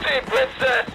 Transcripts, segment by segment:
team, Princess!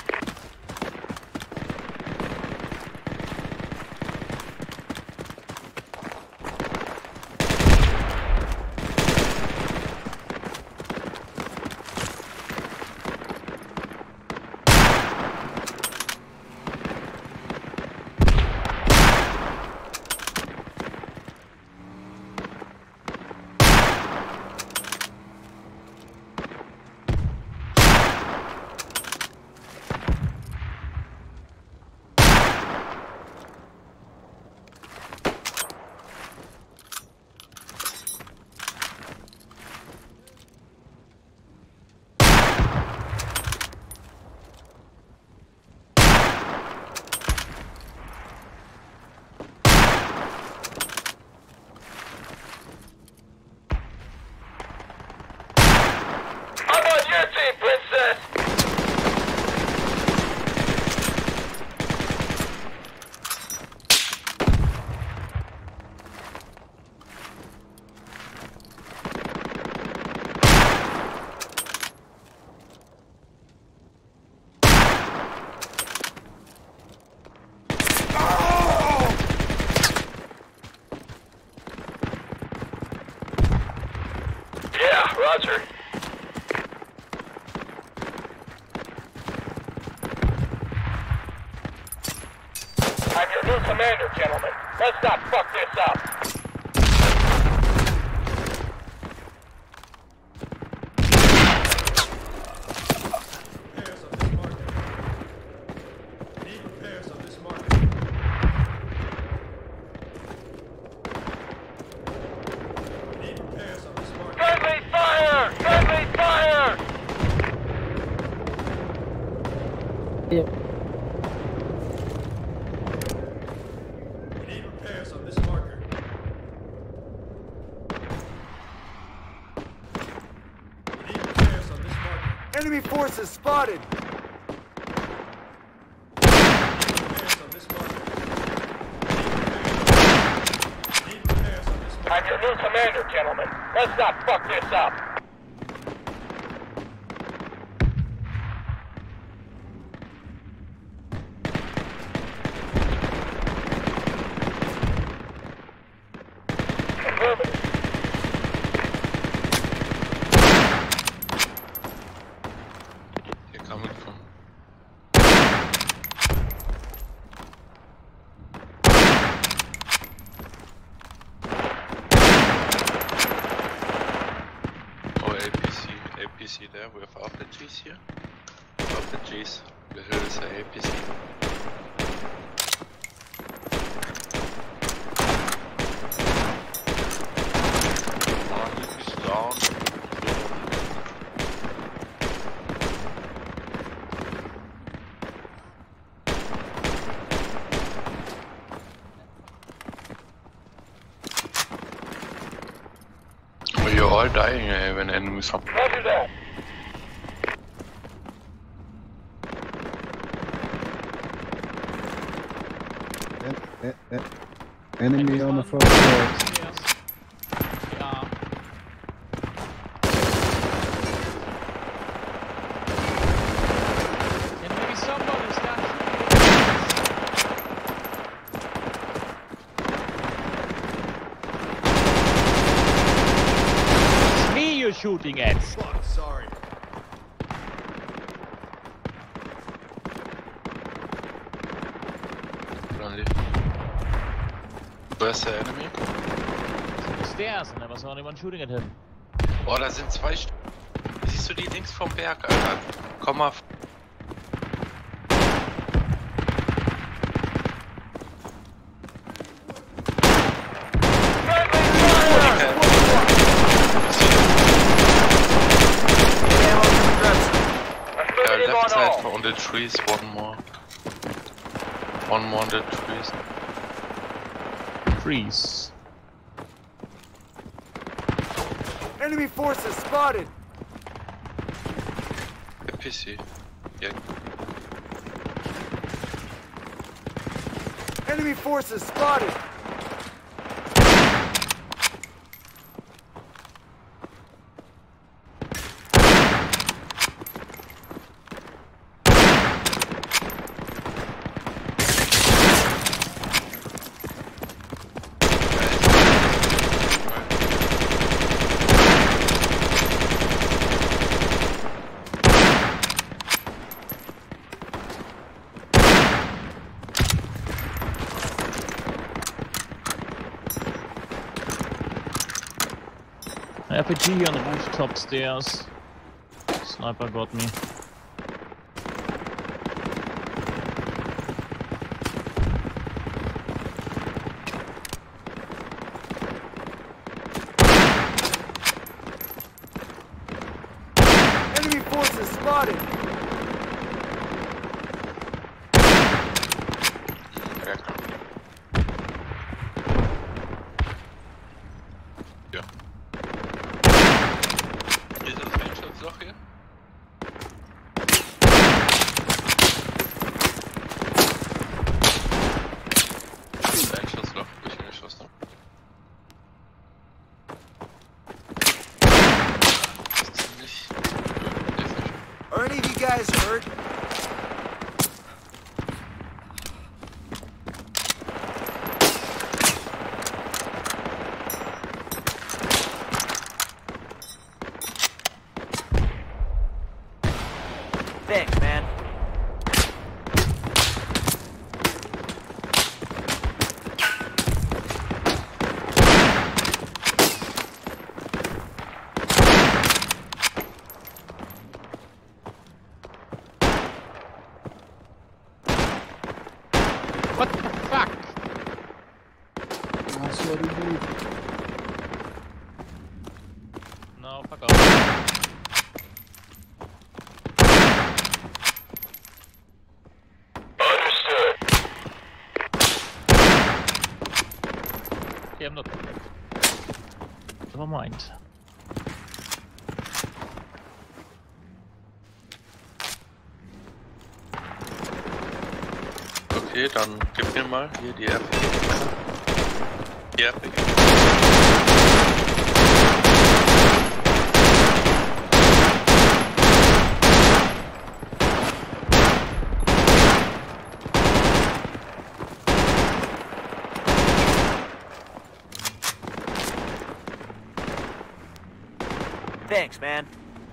Your team, Princess! Yeah, Roger. I'm your new commander, gentlemen. Let's not fuck this up. Repairs on this market. Need repairs on this market. Friendly fire! Friendly fire! Yeah. Need repairs on this marker. Need repairs on this marker. Enemy forces spotted! Repairs on this marker. Need repairs on this marker. I'm your new commander, gentlemen. Let's not fuck this up. Affirmative. They're coming from. Oh, APC there. We have RPGs here. RPGs. The hill is a APC. One is down. Well, you're all dying when enemies come. Roger that. Enemy on the front door. Ja. And maybe somebody's got It's me you're shooting at. Fuck, sorry. Only. Where's the enemy? The stairs and there was only one shooting at him. Oh, da sind zwei Siehst du die links vom Berg, Alter? Komm mal. Yeah, left side on the trees, one more. One more on the trees. Freeze. Enemy forces spotted! PC. Yeah. Enemy forces spotted! RPG on the rooftop stairs. Sniper got me. Enemy forces spotted. Ja. Dieses Einschutzloch hier? Das Einschutzloch, wo ich hingeschossen habe. Das ist ziemlich deftig. Are any of you guys hurt? Thanks, man. What the fuck? That's what he did. No, fuck off. Understood. Okay, I'm not. Never mind. Okay, dann gib mir mal hier die RPG. Die RPG. Thanks, man.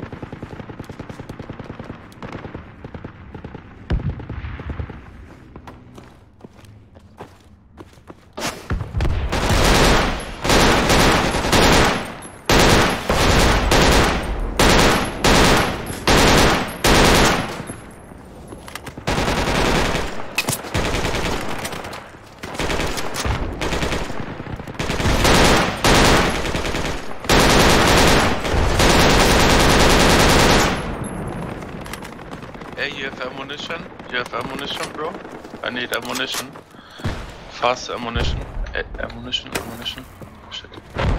Hey, you have ammunition? You have ammunition, bro? I need ammunition. Fast ammunition. Ammunition. Shit.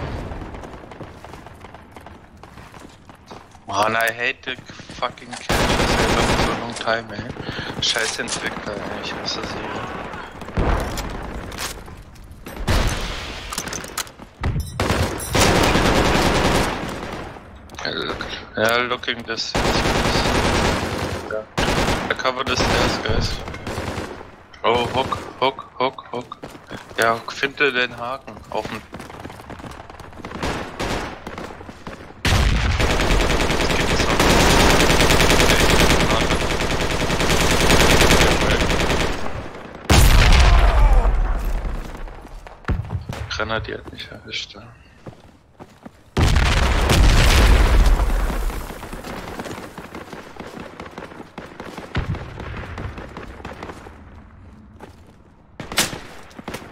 Man, I hate the fucking caches. I love it for a long time, ey. Scheiß Entwickler, ey. Ich hasse sie. Yeah, looking this. I cover the stairs, guys. Oh, Hook. Ja, finde den Haken auf dem. Granate hat mich erwischt. Ja.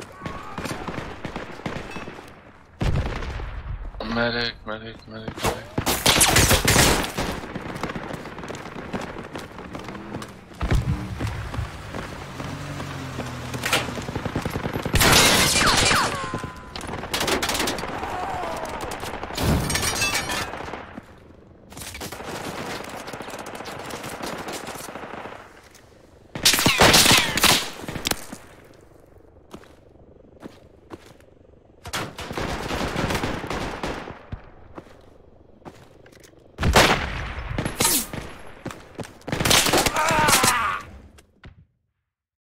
Medic.